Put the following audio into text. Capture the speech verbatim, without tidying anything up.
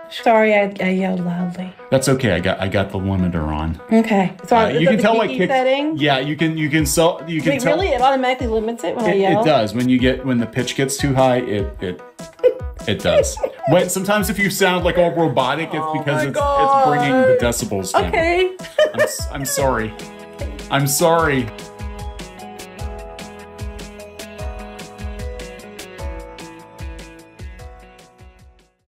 Sorry, I, I yelled loudly. That's okay. I got I got the limiter on. Okay. So uh, you can tell like kick setting. Yeah, you can you can so you can Wait, tell. really? It automatically limits it when it, I yell? It does. When you get when the pitch gets too high, it it it does. When sometimes if you sound like all robotic, it's oh because it's God. it's bringing the decibels down. Okay. I'm, I'm sorry. I'm sorry.